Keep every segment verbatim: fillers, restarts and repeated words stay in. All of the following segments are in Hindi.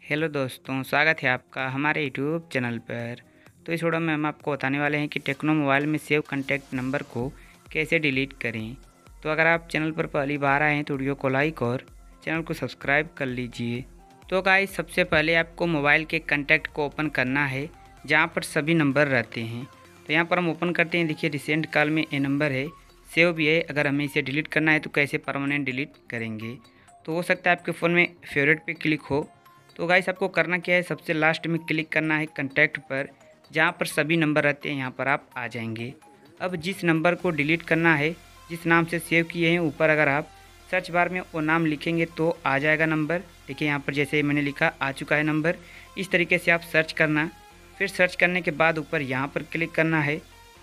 हेलो दोस्तों, स्वागत है आपका हमारे यूट्यूब चैनल पर। तो इस वीडियो में हम आपको बताने वाले हैं कि टेक्नो मोबाइल में सेव कॉन्टैक्ट नंबर को कैसे डिलीट करें। तो अगर आप चैनल पर पहली बार आए हैं तो वीडियो को लाइक और चैनल को सब्सक्राइब कर लीजिए। तो गाइस, सबसे पहले आपको मोबाइल के कॉन्टैक्ट को ओपन करना है जहाँ पर सभी नंबर रहते हैं। तो यहाँ पर हम ओपन करते हैं। देखिए, रिसेंट कॉल में ये नंबर है, सेव भी है। अगर हमें इसे डिलीट करना है तो कैसे परमानेंट डिलीट करेंगे। तो हो सकता है आपके फ़ोन में फेवरेट पे क्लिक हो। तो गाइस, आपको करना क्या है, सबसे लास्ट में क्लिक करना है कॉन्टैक्ट पर, जहाँ पर सभी नंबर रहते हैं। यहाँ पर आप आ जाएंगे। अब जिस नंबर को डिलीट करना है, जिस नाम से सेव किए हैं, ऊपर अगर आप सर्च बार में वो नाम लिखेंगे तो आ जाएगा नंबर। देखिए, यहाँ पर जैसे मैंने लिखा आ चुका है नंबर। इस तरीके से आप सर्च करना। फिर सर्च करने के बाद ऊपर यहाँ पर क्लिक करना है।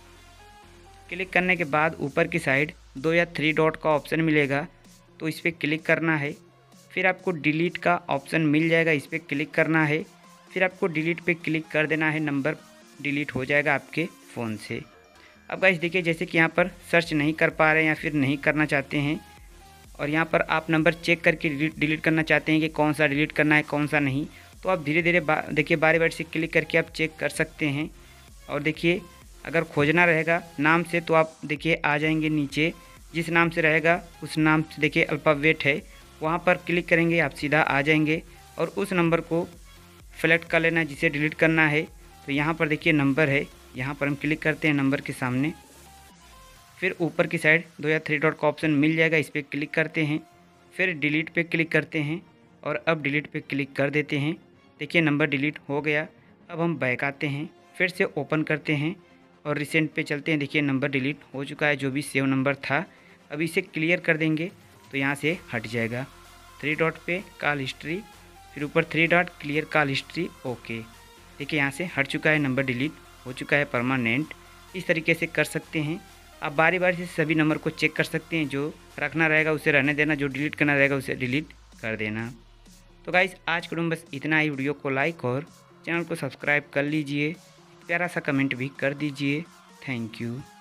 क्लिक करने के बाद ऊपर की साइड दो या थ्री डॉट का ऑप्शन मिलेगा, तो इस पर क्लिक करना है। फिर आपको डिलीट का ऑप्शन मिल जाएगा, इस पर क्लिक करना है। फिर आपको डिलीट पे क्लिक कर देना है, नंबर डिलीट हो जाएगा आपके फ़ोन से। अब गाइस देखिए, जैसे कि यहाँ पर सर्च नहीं कर पा रहे हैं या फिर नहीं करना चाहते हैं, और यहाँ पर आप नंबर चेक करके डिलीट करना चाहते हैं कि कौन सा डिलीट करना है कौन सा नहीं, तो आप धीरे धीरे बा देखिए बारी बारी से क्लिक करके आप चेक कर सकते हैं। और देखिए, अगर खोजना रहेगा नाम से तो आप देखिए आ जाएंगे नीचे। जिस नाम से रहेगा उस नाम से देखिए अल्फ़ाबेट है, वहाँ पर क्लिक करेंगे, आप सीधा आ जाएंगे और उस नंबर को सेलेक्ट कर लेना जिसे डिलीट करना है। तो यहाँ पर देखिए नंबर है, यहाँ पर हम क्लिक करते हैं नंबर के सामने। फिर ऊपर की साइड दो या थ्री डॉट का ऑप्शन मिल जाएगा, इस पर क्लिक करते हैं। फिर डिलीट पे क्लिक करते हैं और अब डिलीट पे क्लिक कर देते हैं। देखिए नंबर डिलीट हो गया। अब हम बैक आते हैं, फिर से ओपन करते हैं और रिसेंट पे चलते हैं। देखिए नंबर डिलीट हो चुका है, जो भी सेव नंबर था। अब इसे क्लियर कर देंगे तो यहाँ से हट जाएगा। थ्री डॉट पे कॉल हिस्ट्री, फिर ऊपर three dot clear call history, okay. देखिए यहाँ से हट चुका है, नंबर डिलीट हो चुका है परमानेंट। इस तरीके से कर सकते हैं। आप बारी बारी से सभी नंबर को चेक कर सकते हैं। जो रखना रहेगा उसे रहने देना, जो डिलीट करना रहेगा उसे डिलीट कर देना। तो गाइस, आज के वीडियो में बस इतना ही। वीडियो को लाइक और चैनल को सब्सक्राइब कर लीजिए। प्यारा सा कमेंट भी कर दीजिए। Thank you.